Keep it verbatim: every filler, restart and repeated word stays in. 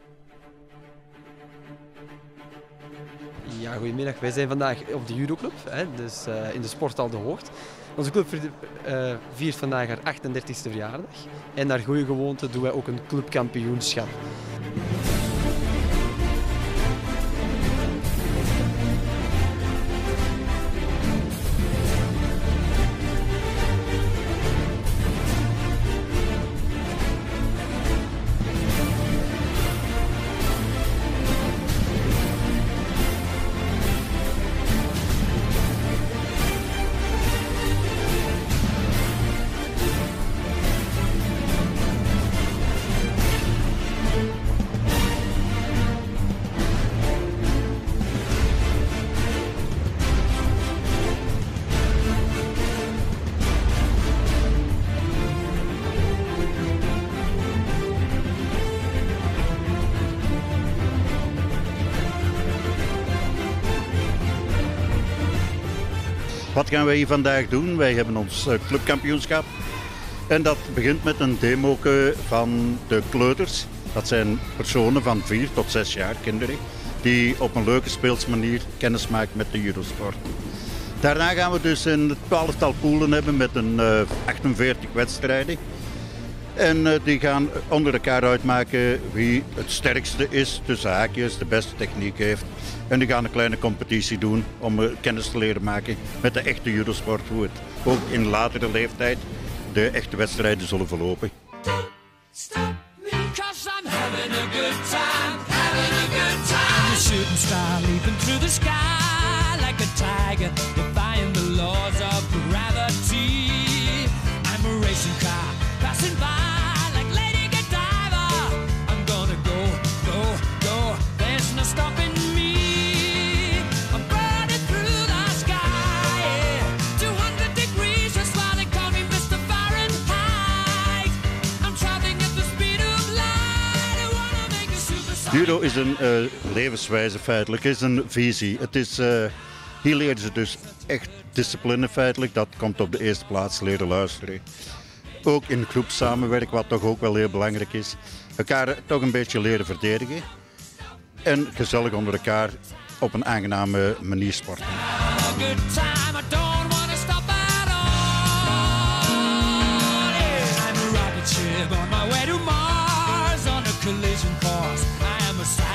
Ja, goedemiddag. Wij zijn vandaag op de judoclub, hè, dus uh, in de sporthal De Hoogt. Onze club uh, viert vandaag haar achtendertigste verjaardag. En naar goede gewoonte doen wij ook een clubkampioenschap. Wat gaan wij hier vandaag doen? Wij hebben ons clubkampioenschap. En dat begint met een demo van de kleuters. Dat zijn personen van vier tot zes jaar, kinderen, die op een leuke speelsmanier kennis maken met de judosport. Daarna gaan we dus een twaalftal poelen hebben met een uh, achtenveertig wedstrijden. En uh, die gaan onder elkaar uitmaken wie het sterkste is, tussen haakjes, de beste techniek heeft. En die gaan een kleine competitie doen om uh, kennis te leren maken met de echte judosport, hoe het ook in latere leeftijd de echte wedstrijden zullen verlopen. Judo is een uh, levenswijze feitelijk, het is een visie. Het is, uh, hier leren ze dus echt discipline feitelijk, dat komt op de eerste plaats, leren luisteren. Ook in groep samenwerken, wat toch ook wel heel belangrijk is. Elkaar toch een beetje leren verdedigen. En gezellig onder elkaar op een aangename manier sporten. Collision course, I am a